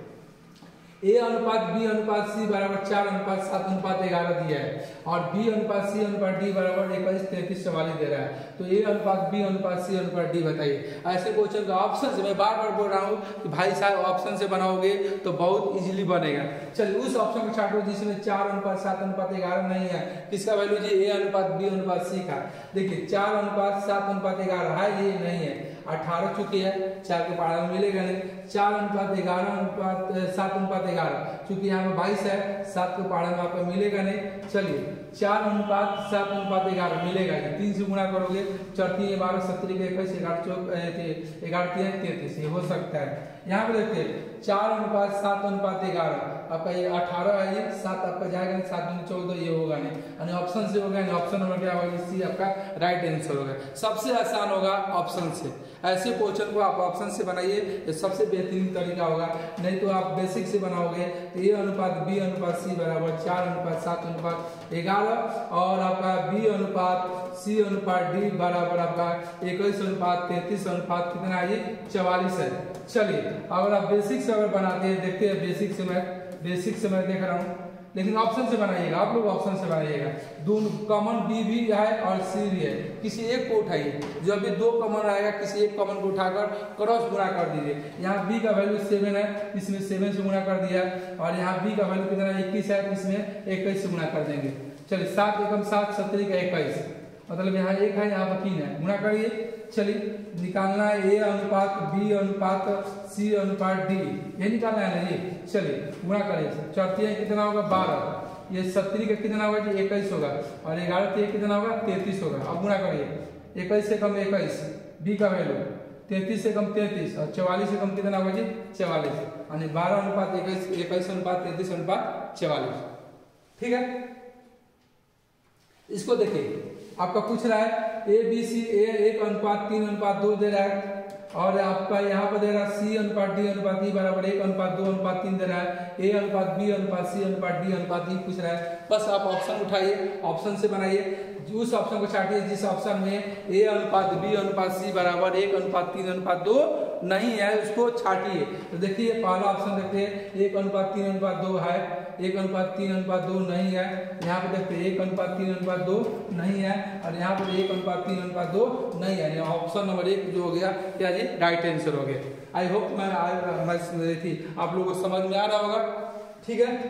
ए अनुपात बी अनुपात सी बराबर चार अनुपात सात अनुपात ग्यारह दिया है, और बी अनुपात सी अनुपात डी बराबर इक्कीस तैंतीस चवालीस दे रहा है, तो ए अनुपात बी अनुपात सी अनुपात डी बताइए। ऐसे क्वेश्चन का ऑप्शन से मैं बार बार बोल रहा हूँ कि भाई साहब ऑप्शन से बनाओगे तो बहुत इजीली बनेगा। चलिए उस ऑप्शन को छाटो जिसमें चार अनुपात सात अनुपात ग्यारह नहीं है, किसका वैल्यू जी ए अनुपात बी अनुपात सी का। देखिए चार अनुपात सात अनुपात ग्यारह है, ये नहीं है, अठारह चुकी है, चार के पहाड़ में मिलेगा नहीं, चार अनुपात ग्यारह अनुपात सात अनुपात ग्यारह, चूंकि यहाँ पे बाईस है, सात के पहाड़ में आपको मिलेगा नहीं। चलिए चार अनुपात सात अनुपात ग्यारह मिलेगा, तीन से गुणा करोगे, चौथी बारह सत्तरी के इक्कीस ग्यारह चौक ग्यारह तीन तैतीस, ये हो सकता है। यहाँ पे देखते चार अनुपात सात अनुपात ग्यारह, आपका ये अठारह है, ये सात आपका जाएगा, सात में चौदह, ये होगा नहीं, ऑप्शन से होगा, ऑप्शन नंबर क्या होगा, सी आपका राइट आंसर होगा। सबसे आसान होगा ऑप्शन से, ऐसे क्वेश्चन को आप ऑप्शन से बनाइए, ये सबसे बेहतरीन तरीका होगा। नहीं तो आप बेसिक से बनाओगे तो ए अनुपात बी अनुपात सी बराबर चार अनुपात सात अनुपात ग्यारह, और आपका बी अनुपात सी अनुपात डी बराबर आपका इक्कीस अनुपात तैतीस अनुपात कितना है ये चवालीस है। चलिए अगर आप बेसिक से अगर बनाते हैं, देखते हैं बेसिक से मैं बेसिक से मैं देख रहा हूँ, लेकिन ऑप्शन से बनाइएगा, आप लोग ऑप्शन से बनाइएगा। दोनों कॉमन बी भी है और सी भी है, किसी एक को उठाइए, जो अभी दो कॉमन रहेगा किसी एक कॉमन को उठाकर क्रॉस गुणा कर दीजिए। यहाँ बी का वैल्यू सेवन है, इसमें सेवन से गुणा कर दिया, और यहाँ बी का वैल्यू कितना इक्कीस है, तो इसमें इक्कीस से गुणा कर देंगे। चलिए सात एकम सात सत्तरी का इक्कीस, मतलब यहाँ एक है यहाँ पर तीन है, गुणा करिए। चलिए निकालना है ए अनुपात बी अनुपात सी अनुपात डी, ये निकालना है ना ये। चलिए गुणा करिए, चौथी कितना होगा बारह, ये सत्तरी का कितना होगा जी इक्कीस होगा, और ग्यारह तीन कितना होगा तैतीस होगा। अब गुणा करिए, इक्कीस से कम इक्कीस, बी का वैल्यू तैतीस से कम तैतीस, और चवालीस से कम कितना होगा जी चवालीस, यानी बारह अनुपात इक्कीस, इक्कीस अनुपात तैतीस अनुपात चवालीस। ठीक है, इसको देखिए आपका पूछ रहा है ए बी सी, ए एक अनुपात तीन अनुपात दो दे रहा है, और आपका यहाँ पर दे रहा है सी अनुपात डी अनुपात ई बराबर एक अनुपात दो अनुपात तीन दे रहा है, ए अनुपात बी अनुपात सी अनुपात डी अनुपात ई पूछ रहा है। बस आप ऑप्शन उठाइए, ऑप्शन से बनाइए, उस ऑप्शन को छाटिए जिस ऑप्शन में ए अनुपात बी अनुपात सी बराबर एक अनुपात तीन अनुपात दो नहीं है, उसको छाटिए। तो देखिए पहला ऑप्शन देखते हैं, एक अनुपात तीन अनुपात दो है, एक अनुपात तीन अनुपात दो नहीं है। यहाँ पे देखते हैं एक अनुपात तीन अनुपात दो नहीं है, और यहाँ पर एक अनुपात तीन अनुपात दो नहीं है। ऑप्शन नंबर एक जो हो गया क्या जी, राइट आंसर हो गया। आई होप मैं मैं थी आप लोगों को समझ में आ रहा होगा। ठीक है,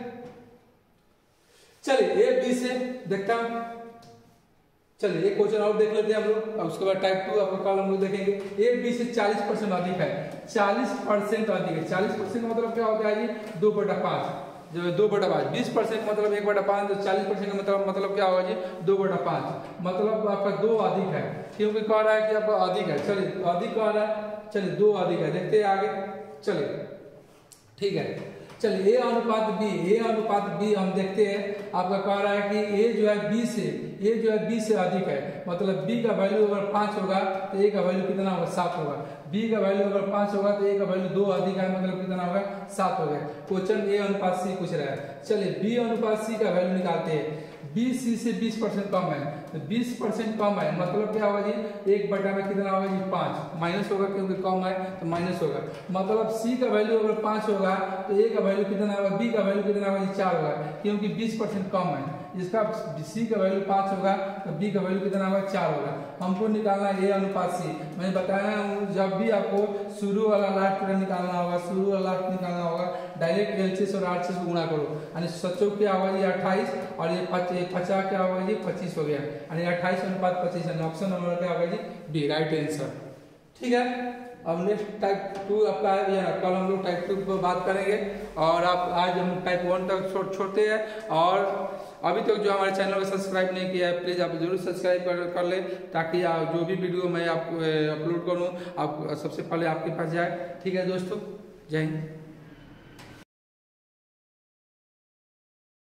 चलिए ए बी से देखता हूं। चलिए एक क्वेश्चन और देख लेते हैं हम लोग, अब उसके बाद टाइप टू आपका कॉल हम लोग देखेंगे। ए बी से चालीस परसेंट अधिक है, चालीस परसेंट अधिक है। चालीस परसेंट मतलब क्या होता है जी, दो बटा पाँच, जो दो बटा पाँच। बीस परसेंट मतलब एक बटा पाँच, तो चालीस परसेंट का मतलब मतलब क्या होगा जी, दो बटा पाँच, मतलब आपका दो अधिक है, क्योंकि कह रहा है कि आपका अधिक है। चलिए अधिक कह रहा है, चलिए दो अधिक है, देखते हैं आगे। चलिए ठीक है, चलिए ए अनुपात बी, ए अनुपात बी हम देखते हैं। आपका कह रहा है कि ए जो है बी से, ए जो है बी से अधिक है, मतलब बी का वैल्यू अगर पाँच होगा तो ए का वैल्यू कितना होगा, सात होगा। बी का वैल्यू अगर पाँच होगा तो ए का वैल्यू दो अधिक है, मतलब कितना होगा, सात हो गया। क्वेश्चन ए अनुपात सी पूछ रहा है। चलिए बी अनुपात सी का वैल्यू निकालते हैं। बी सी से बीस परसेंट कम है, तो बीस परसेंट कम है मतलब क्या होगा जी, एक बटा में कितना होगा जी, पाँच। माइनस होगा क्योंकि कम है तो माइनस होगा, मतलब सी का वैल्यू अगर पाँच होगा तो ए का वैल्यू कितना होगा, बी का वैल्यू कितना होगा जी, चार होगा, क्योंकि बीस परसेंट कम है। इसका सी का वैल्यू पाँच होगा तो बी का वैल्यू कितना होगा, चार होगा। हमको निकालना है ए अनुपात सी। मैं बताया हूँ जब भी आपको शुरू वाला लास्ट का निकालना होगा, शुरू वाला लास्ट निकालना होगा, डायरेक्ट एलसीएस और आरसीएस को गुणा करो, यानी सचो क्या होगा जी अट्ठाईस, और ये पचास क्या होगा जी, पच्चीस हो गया, यानी अट्ठाईस अनुपात पच्चीस। ऑप्शन नंबर क्या होगा जी, बी, राइट आंसर। ठीक है, अब नेक्स्ट टाइप टू आपका है, कल हम लोग टाइप टू पर बात करेंगे, और आप आज हम टाइप वन तक छोड़ छोड़ते हैं। और अभी तक जो हमारे चैनल को सब्सक्राइब नहीं किया है, प्लीज़ आप जरूर सब्सक्राइब कर, कर लें, ताकि आप जो भी वीडियो मैं आपको अपलोड करूँ आप सबसे पहले आपके पास जाए। ठीक है दोस्तों, जय हिंद।